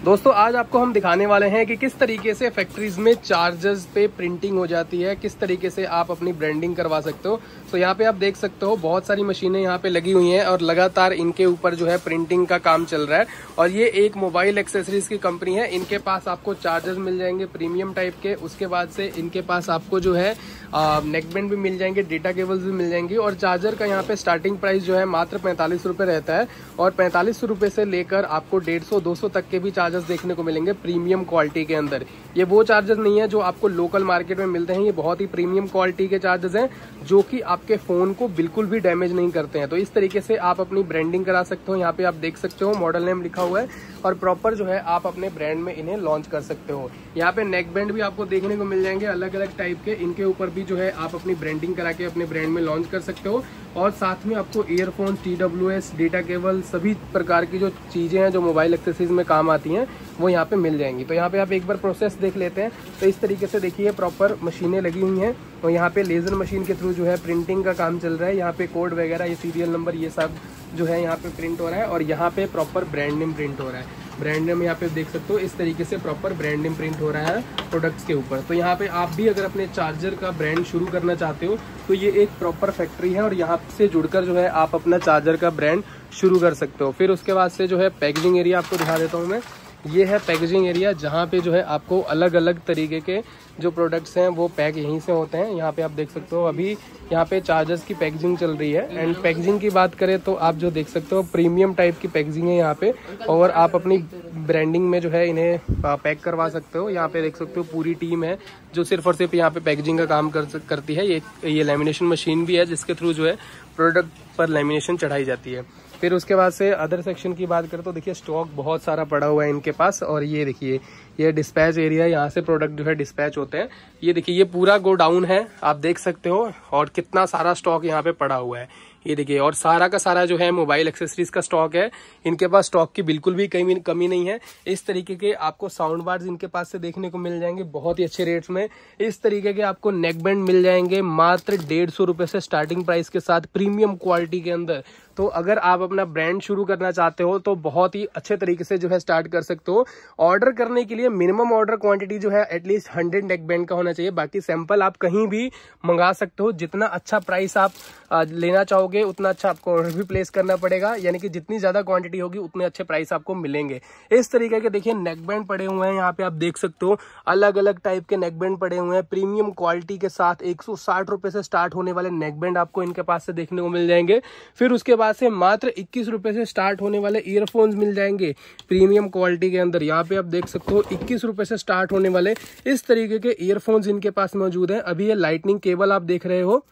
दोस्तों आज आपको हम दिखाने वाले हैं कि किस तरीके से फैक्ट्रीज में चार्जर्स पे प्रिंटिंग हो जाती है, किस तरीके से आप अपनी ब्रांडिंग करवा सकते हो। तो यहाँ पे आप देख सकते हो बहुत सारी मशीनें यहाँ पे लगी हुई हैं और लगातार इनके ऊपर जो है प्रिंटिंग का काम चल रहा है। और ये एक मोबाइल एक्सेसरीज की कंपनी है। इनके पास आपको चार्जर्स मिल जाएंगे प्रीमियम टाइप के, उसके बाद से इनके पास आपको जो है नेकबैंड भी मिल जाएंगे, डेटा केबल्स भी मिल जाएंगी। और चार्जर का यहाँ पे स्टार्टिंग प्राइस जो है मात्र 45 रुपये रहता है और 45 रुपये से लेकर आपको 150-200 तक के भी चार्जर्स देखने को मिलेंगे प्रीमियम क्वालिटी के अंदर। ये वो चार्जर नहीं है जो आपको लोकल मार्केट में मिलते हैं, ये बहुत ही प्रीमियम क्वालिटी के चार्जर्स हैं जो कि आपके फोन को बिल्कुल भी डैमेज नहीं करते हैं। तो इस तरीके से आप अपनी ब्रांडिंग करा सकते हो। यहाँ पे आप देख सकते हो मॉडल नेम लिखा हुआ है और प्रॉपर जो है आप अपने ब्रांड में इन्हें लॉन्च कर सकते हो। यहाँ पे नेक बैंड भी आपको देखने को मिल जाएंगे अलग अलग टाइप के, इनके ऊपर भी जो है आप अपनी ब्रांडिंग करा के अपने ब्रांड में लॉन्च कर सकते हो। और साथ में आपको ईयरफोन, TWS, डेटा केबल, सभी प्रकार की जो चीजें हैं जो मोबाइल एक्सेसरीज में काम आती हैं वो यहाँ पे मिल जाएंगी। तो यहाँ पे आप एक बार प्रोसेस देख लेते हैं। तो इस तरीके से देखिए प्रॉपर मशीनें लगी हुई हैं और यहाँ पे लेजर मशीन के थ्रू जो है प्रिंटिंग का काम चल रहा है। यहाँ पे कोड वगैरह, ये सीरियल नंबर, ये सब जो है यहाँ पे प्रिंट हो रहा है और यहाँ पे प्रॉपर ब्रांड नेम प्रिंट हो रहा है। ब्रांड नेम यहाँ पे देख सकते हो इस तरीके से प्रॉपर ब्रांड नेम प्रिंट हो रहा है प्रोडक्ट्स के ऊपर। तो यहाँ पे आप भी अगर अपने चार्जर का ब्रांड शुरू करना चाहते हो तो ये एक प्रॉपर फैक्ट्री है और यहाँ से जुड़कर जो है आप अपना चार्जर का ब्रांड शुरू कर सकते हो। फिर उसके बाद से जो है पैकेजिंग एरिया आपको दिखा देता हूँ मैं। ये है पैकेजिंग एरिया जहाँ पे जो है आपको अलग अलग तरीके के जो प्रोडक्ट्स हैं वो पैक यहीं से होते हैं। यहाँ पे आप देख सकते हो अभी यहाँ पे चार्जर्स की पैकेजिंग चल रही है। एंड पैकेजिंग की बात करें तो आप जो देख सकते हो प्रीमियम टाइप की पैकेजिंग है यहाँ पे और आप अपनी ब्रांडिंग में जो है इन्हें पैक करवा सकते हो। यहाँ पे देख सकते हो पूरी टीम है जो सिर्फ और सिर्फ यहाँ पे पैकेजिंग का काम करती है। ये लैमिनेशन मशीन भी है जिसके थ्रू जो है प्रोडक्ट पर लैमिनेशन चढ़ाई जाती है। फिर उसके बाद से अदर सेक्शन की बात करें तो देखिए स्टॉक बहुत सारा पड़ा हुआ है इनके पास। और ये देखिए ये डिस्पैच एरिया, यहाँ से प्रोडक्ट जो है डिस्पैच होते हैं। ये देखिए ये पूरा गोडाउन है, आप देख सकते हो और कितना सारा स्टॉक यहाँ पे पड़ा हुआ है। ये देखिए और सारा का सारा जो है मोबाइल एक्सेसरीज का स्टॉक है। इनके पास स्टॉक की बिल्कुल भी कमी नहीं है। इस तरीके के आपको साउंड बार्स इनके पास से देखने को मिल जाएंगे बहुत ही अच्छे रेट्स में। इस तरीके के आपको नेक बैंड मिल जाएंगे मात्र 150 रुपए से स्टार्टिंग प्राइस के साथ प्रीमियम क्वालिटी के अंदर। तो अगर आप अपना ब्रांड शुरू करना चाहते हो तो बहुत ही अच्छे तरीके से जो है स्टार्ट कर सकते हो। ऑर्डर करने के लिए मिनिमम ऑर्डर क्वांटिटी जो है एटलीस्ट 100 नेक बैंड का होना चाहिए। बाकी सैंपल आप कहीं भी मंगा सकते हो। जितना अच्छा प्राइस आप लेना चाहोगे उतना अच्छा आपको ऑर्डर भी प्लेस करना पड़ेगा, यानी कि जितनी ज्यादा क्वांटिटी होगी उतने अच्छे प्राइस आपको मिलेंगे। इस तरीके के देखिए नेक बैंड पड़े हुए हैं यहाँ पे, आप देख सकते हो अलग अलग टाइप के नेक बैंड पड़े हुए हैं प्रीमियम क्वालिटी के साथ। 160 रुपए से स्टार्ट होने वाले नेक बैंड आपको इनके पास से देखने को मिल जाएंगे। फिर उसके बाद से मात्र 21 रुपए से स्टार्ट होने वाले ईयरफोन्स मिल जाएंगे प्रीमियम क्वालिटी के अंदर। यहाँ पे आप देख सकते हो 21 रुपए से स्टार्ट होने वाले इस तरीके के ईयरफोन्स इनके पास मौजूद हैं। अभी ये लाइटनिंग केबल आप देख रहे हो,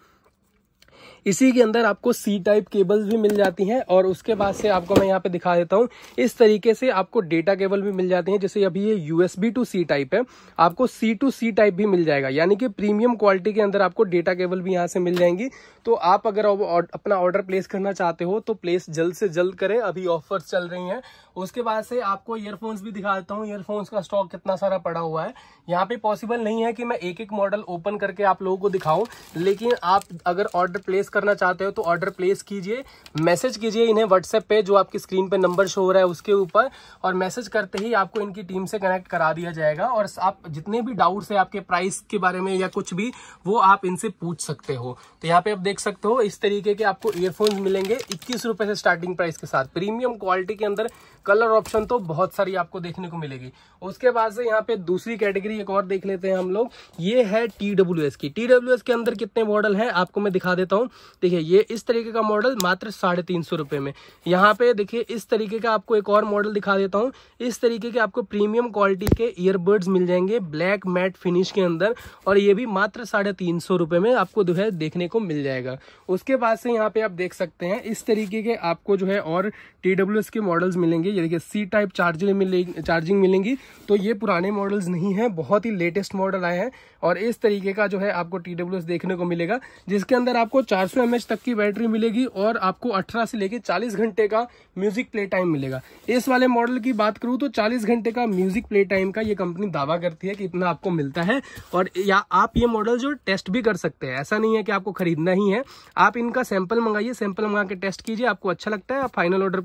इसी के अंदर आपको C टाइप केबल्स भी मिल जाती हैं। और उसके बाद से आपको मैं यहाँ पे दिखा देता हूँ इस तरीके से आपको डेटा केबल भी मिल जाती हैं। जैसे अभी ये USB to C टाइप है, आपको C to C टाइप भी मिल जाएगा, यानी कि प्रीमियम क्वालिटी के अंदर आपको डेटा केबल भी यहाँ से मिल जाएंगी। तो आप अगर अपना ऑर्डर प्लेस करना चाहते हो तो प्लेस जल्द से जल्द करें, अभी ऑफर्स चल रही हैं। उसके बाद से आपको ईयरफोन्स भी दिखा देता हूँ। ईयरफोन्स का स्टॉक कितना सारा पड़ा हुआ है। यहाँ पे पॉसिबल नहीं है कि मैं एक एक मॉडल ओपन करके आप लोगों को दिखाऊं, लेकिन आप अगर ऑर्डर प्लेस करना चाहते हो तो ऑर्डर प्लेस कीजिए, मैसेज कीजिए इन्हें व्हाट्सएप पे, जो आपकी स्क्रीन पे नंबर शो हो रहा है उसके ऊपर, और मैसेज करते ही आपको इनकी टीम से कनेक्ट करा दिया जाएगा। और आप जितने भी डाउट्स है आपके प्राइस के बारे में या कुछ भी, वो आप इनसे पूछ सकते हो। तो यहाँ पे आप देख सकते हो इस तरीके के आपको ईयरफोन्स मिलेंगे 21 रुपए से स्टार्टिंग प्राइस के साथ प्रीमियम क्वालिटी के अंदर। कलर ऑप्शन तो बहुत सारी आपको देखने को मिलेगी। उसके बाद से यहाँ पे दूसरी कैटेगरी एक और देख लेते हैं हम लोग। ये है TWS की। TWS के अंदर कितने मॉडल हैं आपको मैं दिखा देता हूँ। देखिए ये इस तरीके का मॉडल मात्र 350 रुपए में। यहाँ पे देखिए इस तरीके का आपको एक और मॉडल दिखा देता हूँ। इस तरीके के आपको प्रीमियम क्वालिटी के ईयरबड्स मिल जाएंगे ब्लैक मैट फिनिश के अंदर, और ये भी मात्र 350 रुपए में आपको जो है देखने को मिल जाएगा। उसके बाद से यहाँ पे आप देख सकते हैं इस तरीके के आपको जो है और TWS के मॉडल्स मिलेंगे। ये देखिए C टाइप चार्जिंग मिलेंगी। तो ये पुराने मॉडल्स नहीं है, बहुत ही लेटेस्ट मॉडल आए हैं। और इस तरीके का जो है आपको TWS देखने को मिलेगा, जिसके अंदर आपको 400 mAh तक की बैटरी मिलेगी और आपको 18 से लेके 40 घंटे का म्यूजिक प्ले टाइम मिलेगा। इस वाले मॉडल की बात करूं तो 40 घंटे का म्यूजिक प्ले टाइम का ये कंपनी दावा करती है कि इतना आपको मिलता है। और या आप ये मॉडल जो टेस्ट भी कर सकते हैं, ऐसा नहीं है कि आपको खरीदना ही है। आप इनका सैंपल मंगाइए, सैंपल मंगा के टेस्ट कीजिए, आपको अच्छा लगता है आप फाइनल ऑर्डर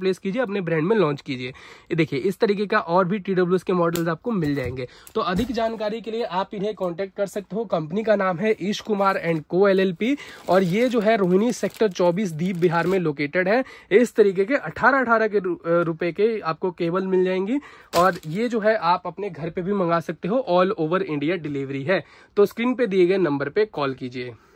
प्लेस कीजिए, अपने ब्रांड में लॉन्च कीजिए। ये देखिए इस तरीके का और भी TWS के मॉडल्स आपको मिल जाएंगे। तो अधिक जानकारी के लिए आप इन्हें कॉन्टेक्ट कर सकते हो। कंपनी का नाम है Eesh Kumar and co LLP और ये जो है रोहिणी सेक्टर 24 दीप बिहार में लोकेटेड है। इस तरीके के 18 के रुपए के आपको केबल मिल जाएंगी और ये जो है आप अपने घर पे भी मंगा सकते हो। ऑल ओवर इंडिया डिलीवरी है। तो स्क्रीन पे दिए गए नंबर पे कॉल कीजिए।